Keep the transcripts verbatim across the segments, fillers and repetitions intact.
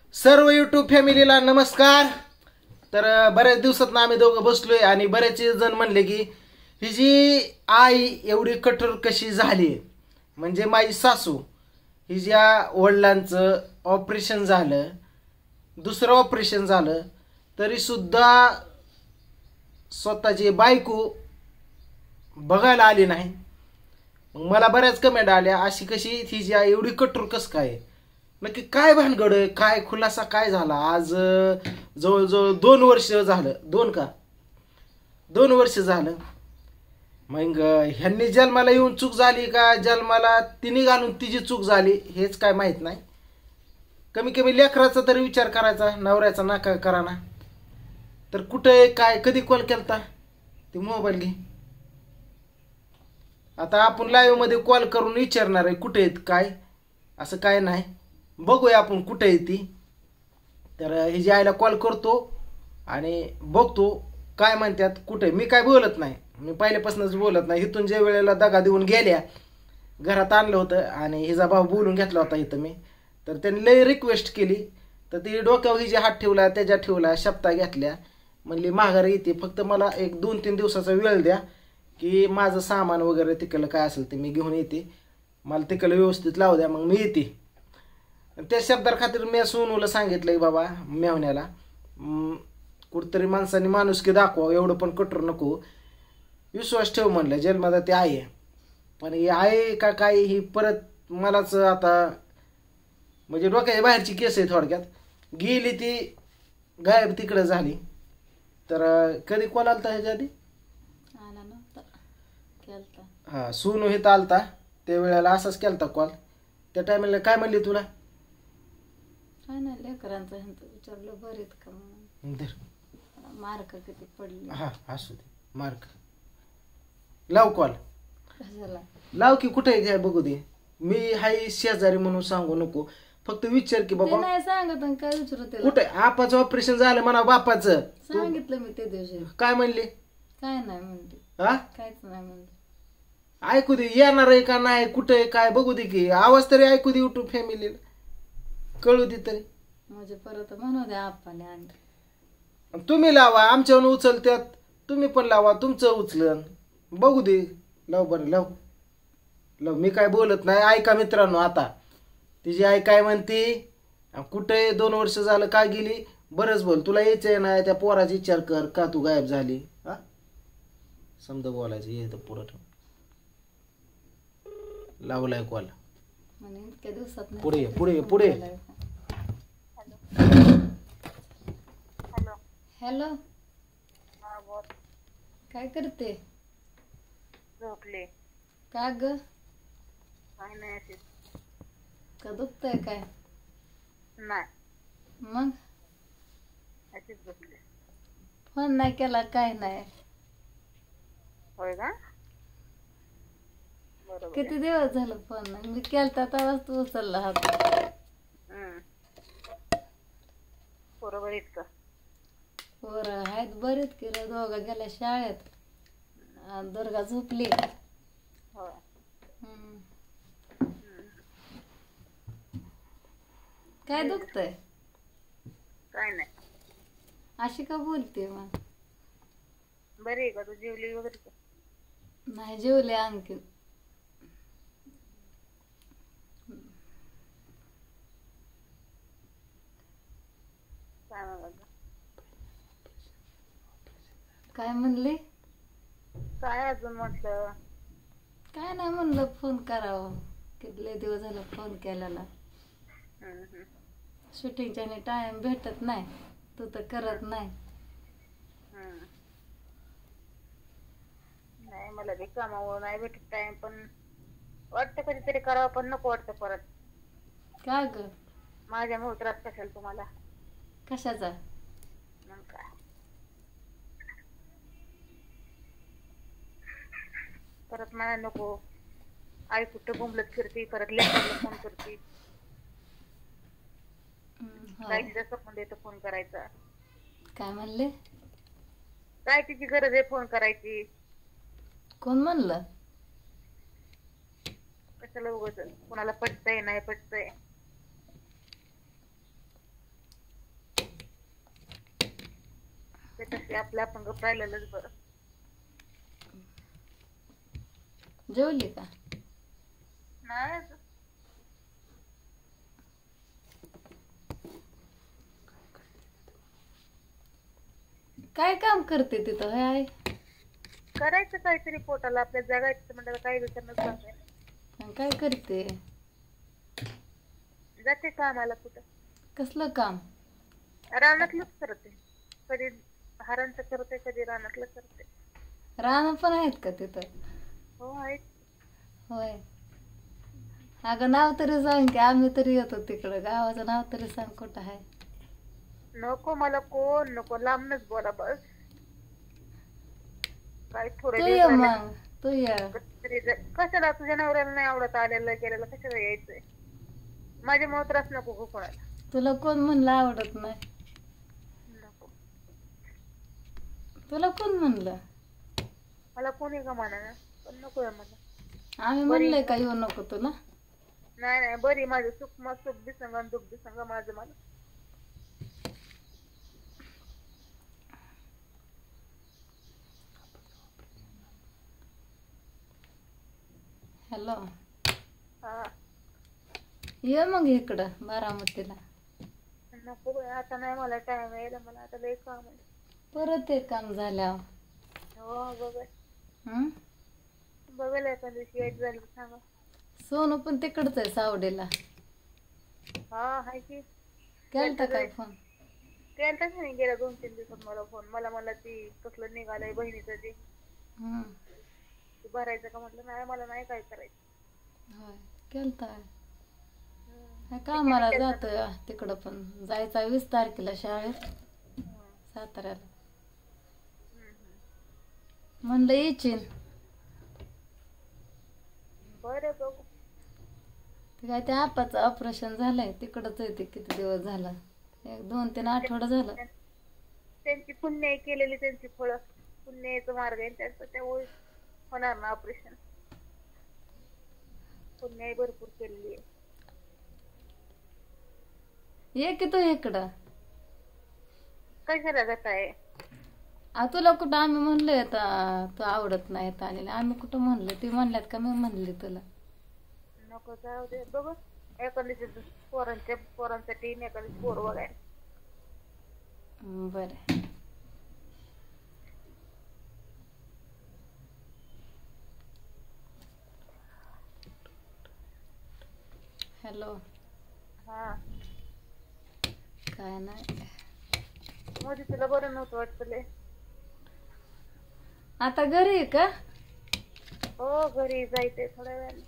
सर्व यूट्यूब फॅमिलीला नमस्कार. तर बऱ्याच दिवसात आम्ही दोघं बसलोय आणि बरेच जण म्हणले की ही जी आई एवढी कठोर कशी झाली, म्हणजे माझी सासू ही ज्या वडिलांचं ऑपरेशन झालं, दुसरं ऑपरेशन झालं, तरी सुद्धा स्वतःची बायको बघायला आली नाही. मग मला बऱ्याच कमेंट आल्या, अशी कशी ही जी आई एवढी कठोर कसं काय, नक्की काय भानगड आहे, काय खुलासा काय झाला. आज जवळजवळ दोन वर्ष झालं, दोन का दोन वर्ष झालं. मग ह्यांनी जन्माला येऊन चूक झाली का जन्माला तिने घालून तिची चूक झाली हेच काय माहित नाही. कमी कमी लेकराचा तरी विचार करायचा, नवऱ्याचा नाका करा ना. तर कुठे काय कधी कॉल केलता ते मोबाईल घे. आता आपण लाईव्ह मध्ये कॉल करून विचारणार आहे कुठे आहेत काय, असं काय नाही. बघूया आपण कुठे आहे ती. तर हिची आईला कॉल करतो आणि बघतो काय म्हणतात कुठे. मी काय बोलत नाही, मी पहिल्यापासूनच बोलत नाही. इथून ज्या वेळेला दगा देऊन गेल्या घरात आणलं होतं आणि हिचा भाऊ बोलून घेतला होता इथं मी, तर त्यांनी लई रिक्वेस्ट केली. तर ती डोक्यावर हिचे हात ठेवला, त्याच्या ठेवला, शब्दा घेतल्या. म्हणली माघारी येते, फक्त मला एक दोन तीन दिवसाचा वेळ द्या की माझं सामान वगैरे तिकडलं काय असेल ते मी घेऊन येते, मला तिकडलं व्यवस्थित लावू द्या, मग मी येते. त्या शब्दार खातीर मी सोनूला सांगितलंय बाबा मेवण्याला, कुठतरी माणसाने माणुसकी दाखवा, एवढं पण कठोर नको, विश्वास ठेव म्हणलं. जन्मदा ते आहे, पण ही आहे का काय ही परत मलाच आता म्हणजे डोक्याच्या बाहेरची केस आहे. थोडक्यात गेली ती गायब तिकडं झाली. तर कधी कॉल आलता ह्याच्या आधी? हा, सोनू हे आलता त्या वेळेला असाच केलता कॉल. त्या टायमाला काय म्हणली तुला? काय नाही, लेकरांचं विचारलं बरेत का म्हणून, मार्क किती पडले. हा असू दे, मार्क लाव कॉल, कशाला लाव की कुठे घ्या बघू दे. मी हाय शेजारी म्हणून सांगू नको, फक्त विचार की बाबा. नाही सांगत काय विचारू त्याला. कुठे आपाचं ऑपरेशन झालं म्हणा बापाचं. सांगितलं मी त्या दिवशी. काय म्हणले? काय नाही म्हणते, हा काहीच नाही म्हणते. ऐकू दे येणार आहे का नाही, कुठे काय बघू दे की, आवाज तरी ऐकू दे युट्यूब फॅमिलीला, कळू दे तरी. म्हणजे परत म्हणू द्या आप्पाने आणि तुम्ही लावा, आमच्यावर उचलत्यात, तुम्ही पण लावा, तुमचं उचलन बघू दे. लाव बरं, लाव लाव. मी काय बोलत नाही, ऐका मित्रांनो. आता तिची आई काय म्हणते, कुठे दोन वर्ष झालं का गेली, बरंच बोल. तुला यायचंय ना त्या पोराचा विचार कर का तू गायब झाली. हा समजा बोलायचं ये तर पुढं ठेव. लावलाय कॉल, म्हणे इतक्या दिवसात पुढे पुढे पुढे. हॅलो, काय करते? झोपले. का ग? काय नाही, का दुखतंय काय? नाही, मग अशीच झोपले. फोन नाही केला काय नाही? होय का? बरोबर. किती दिवस झालं फोन नाही मी केलता तेव्हाच तू उचलला होता. बरोबर. इतकं पोरं आहेत बरेच की रे, दोघं गेल्या शाळेत, आणि दुर्गा झोपली. होय. हम्म. काय दुखतंय? काय नाही. अशी का बोलते मग? बरी आहे का तू? जेवली वगैरे का? नाही जेवले आणखी. काय म्हणाला? काय म्हणले? काय अजून म्हटलं? काय नाही म्हणलं फोन करावं, किती दिवस झालं फोन केलेला. शूटिंगच्या टाइम भेटत नाही, तू तर करत नाही. नाही, मला बी कामावर नाही भेटत टाइम, पण वाटतं कधीतरी करावं, पण नको वाटतं परत. का ग? माझ्यामुळे त्रास कशाला तुम्हाला? कशाचा? मग काय, परत मला नको. आई कुठं बोंबलत फिरते, परत लेकराला फोन करते. काय तिचा सपन देतो फोन करायचा? काय म्हणले? काय तिची गरज आहे फोन करायची? कोण म्हणलं? कशाला उगाच, कोणाला पटतंय नाही पटतंय. त्याच्यासाठी आपल्या आपण गप राहिलेलंच बरं. जेवली का? नाही अजून. काय काम करते तिथं होय आई? करायचं काहीतरी पोटाला आपल्या जगायचं म्हणजे काही विचारणंच नाही. आणि काय करते? जाते कामाला कुठं. कसलं काम? रानातलंच करते. कधी हारांचं करते कधी रानातलं करते. रानं पण आहेत का तिथं? हो आहेत. होय. अगं नाव तरी सांग की आम्ही तरी येतो तिकडं. गावाचं नाव तरी सांग कुठं आहे. नको मला कोण नको लांबनच बोला बस. काय थोडे तू दिवस ये झाले मग तू ये. तरी जा- कशाला तुझ्या नवऱ्याला नाही आवडत आलेलं गेलेलं कशाला यायचंय. माझ्यामुळे त्रास नको गो कोणाला. तुला कोण म्हणलं आवडत नाही? नको. तुला कोण म्हणलं? मला कोणी का म्हणा ना पण नको आहे मला. आम्ही म्हणलंय का येऊ नको तुला? नाही नाही बरी माझं सुख मग सुख बी संग आणि दुःख बी संग माझं मला. हॅलो. हा ये मग इकडं बारामतीला. नको बाई, आता नाही मला टाइम यायला मला आता लय काम आहे. परत एक काम झाल्यावर. हो बघा हं? बघायला एका दिवशी यायचं झालं तर सांगा. सोनू पण तिकडच आहे सावडीला. हा हाय की केलता काय फोन? केलताच नाही गेल्या दोन तीन दिवसात मला फोन. मला मला ती कसलं निघालंय बहिणीचं ते हं. ते भरायचं का म्हटलं नाही मला नाही काय करायचं. होय केलता. हम्म. हा कामाला जातोय तिकडं पण जायचा वीस तारखेला शाळेत हम्म. साताऱ्याला. हम्म. म्हणलं येचीन. बरं बघू. ते काय त्या आपाचं ऑपरेशन झालंय तिकडंच आहे ते किती दिवस झाला. एक दोन तीन आठवडा झाला. त्यांची पुण्य केलेली त्यांची फळं पुण्याचा मार्ग आहे त्यांचं त्यामुळे होणार ना ऑपरेशन. पुण्याही भरपूर केलेली आहे. ये की तू इकडं. कशाला जात आहे. आ तुला कुठं आम्ही म्हणलोय आता तू आवडत नाही आलेला. आम्ही कुठं म्हणलं ती म्हणल्यात का मी म्हणले तुला? नको जाऊ दे बघू एखाद्याची पोरांच्या पोरांसाठी एखादी पोर बघाय. बरं. हॅलो. हा काय नाही. मोदी तुला बरं नव्हतं वाटतं लय. आता घरी आहे का? हो घरी जायचंय थोड्या वेळाने.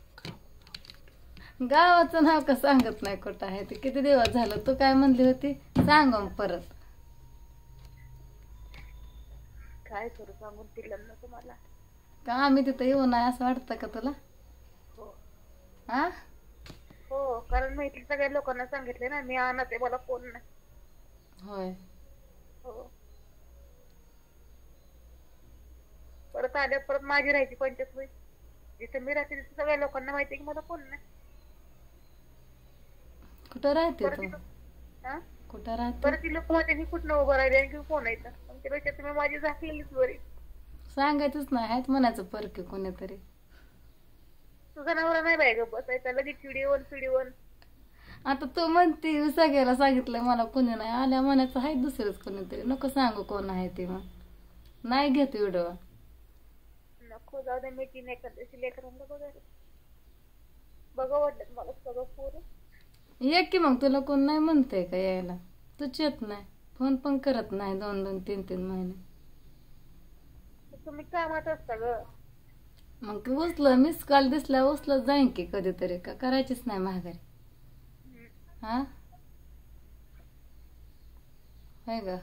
गावाचं नाव का सांगत नाही कुठं आहे ते किती दिवस झालं. तू काय म्हणली होती सांग मग परत. काय करू सांगून दिलं ना तुम्हाला. का आम्ही तिथं येऊ नाही असं वाटतं का तुला? हो हा हो कारण मी इथल्या सगळ्या लोकांना सांगितले ना मी आणत आहे मला कोण नाही. होय. हो परत आल्या परत माझी राहायची पंचायत होईल. जिथे मी राहते तिथे सगळ्या लोकांना माहिती की मला कोण नाही. कुठं राहते परत तू? इथं- हा? कुठं राहते? परत ती लोक माझ्या कुठनं उभं राहिले आणि कोण येतं त्यापेक्षा तुम्ही माझी झाकलेलीच बरी. सांगायचंच नाही आहेत म्हणायचं परके कोणीतरी. तुझा नवरा नाही बाय ग बसायचा लगेच पिढी वन पिढी वन. आता तू म्हणते सगळ्याला सांगितलं मला कोणी नाही आल्या म्हणायचं आहे दुसरंच कोणीतरी. नको सांगू कोण आहे ते. मग नाही घेत व्हिडिओ. नको जाऊ दे मी तीन एखाद्याशी लेकरांना बघायला बघा वाटत मला सगळं पोरं. ये की मग तुला कोण नाही म्हणतंय का यायला? तूच येत नाही. फोन पण करत नाही दोन दोन तीन तीन महिने. तुम्ही कामात असता ग. मग की उचल मिस कॉल दिसला उचलत जाईन की कधीतरी. का करायचीच नाही महागारी? हा होय ग.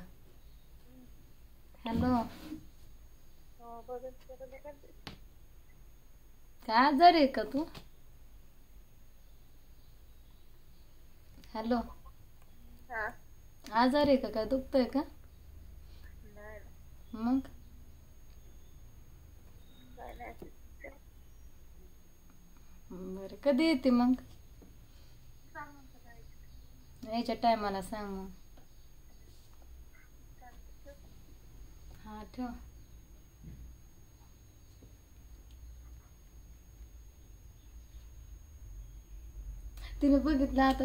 हॅलो. हो बघा जरा लेकरं. काय आजारी आहे का तू? हॅलो. हा आजारी आहे का? काय दुखतंय का? नाही मग काय नाही. बरं कधी येते मग? सांग म्हणतं काय. यायच्या टायमाला सांग मग. ठेव. तिने बघितलं आता.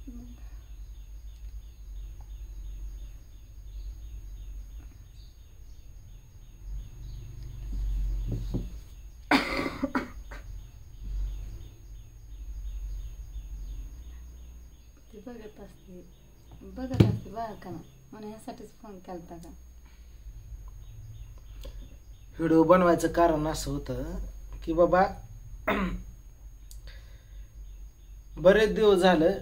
ती बघत असते बघत असते बघा का ना, म्हणून ह्यासाठीच फोन केलता का. व्हिडिओ बनवायचं कारण असं होतं की बाबा बरेच दिवस झालं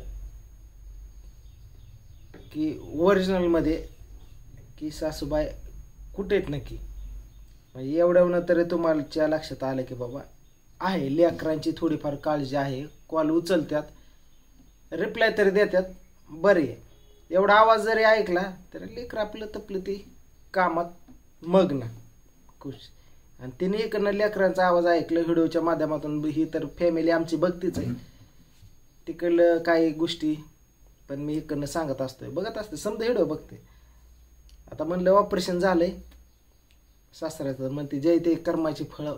की ओरिजिनल मध्ये की सासूबाई कुठे आहेत नक्की. म्हणजे एवढ्यावनं तरी तुम्हाला लक्षात आलं की बाबा आहे, लेकरांची थोडीफार काळजी आहे, कॉल उचलतात, रिप्लाय तरी देतात, बरे आहे. एवढा आवाज जरी ऐकला तर लेकर आपलं तपलं ती कामात मग्न खुश. आणि तिने इकडनं लेकरांचा आवाज ऐकलं व्हिडिओच्या माध्यमातून. ही तर फॅमिली आमची बघतीच आहे, तिकडलं काही गोष्टी पण मी इकडनं सांगत असतोय, बघत असते, समजा व्हिडिओ बघते. आता म्हणलं ऑपरेशन झालंय सासऱ्याचं, म्हणते जय ते कर्माची फळं.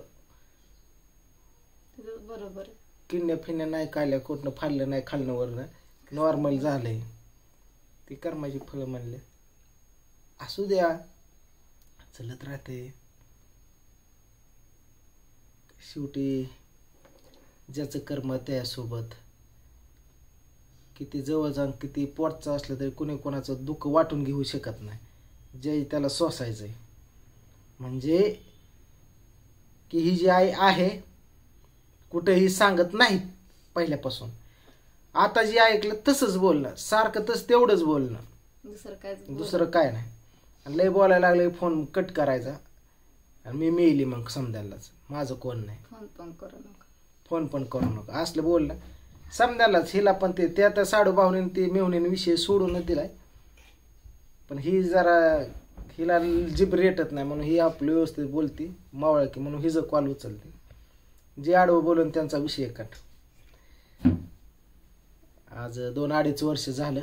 बरोबर. किडण्या फिण्या नाही काढल्या, कुठनं फाडलं नाही खालनं वरनं, नॉर्मल झालंय, ती कर्माची फळं म्हणले. असू द्या, चलत राहते. शेवटी ज्याचं कर्म त्यासोबत, किती जवळ जाऊन किती पोटचं असलं तरी कुणी कोणाचं दुःख वाटून घेऊ शकत नाही. जे त्याला सोसायचंय. म्हणजे की ही जी आई आहे कुठेही सांगत नाहीत पहिल्यापासून. आता जी ऐकलं तसंच बोलणं, सारखं तसं तेवढंच बोलणं, दुसरं काय दुसरं काय नाही. आणि लय बोलायला लागले फोन कट करायचा आणि मी मेली मग समजायलाच, माझं कोण नाही, फोन पण करू नका, फोन पण करू नका असलं बोलणं समजायलाच. हिला पण ते त्या त्या साडू भावने ते मेवणीने विषय सोडूनच दिलाय. पण ही जरा हिला जिब रेटत नाही म्हणून ही आपलं व्यवस्थित बोलती मावळ की म्हणून हिचं कॉल उचलते. जे आडवं बोलून त्यांचा विषय काट. आज दोन अडीच वर्ष झालं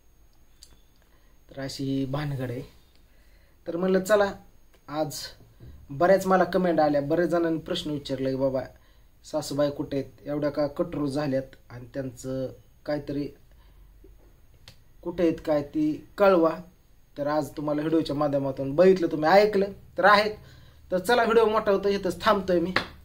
तर अशी भानगड आहे. तर म्हणलं चला आज बऱ्याच मला कमेंट आल्या, बरेच जणांनी प्रश्न विचारले की बाबा सासूबाई कुठे आहेत, एवढ्या का कटरू झाल्यात आणि त्यांचं काहीतरी कुठे आहेत काय ती कळवा. तर आज तुम्हाला व्हिडिओच्या माध्यमातून बघितलं, तुम्ही ऐकलं तर आहेत. तर चला व्हिडिओ मोठा होतो, इथंच थांबतोय मी.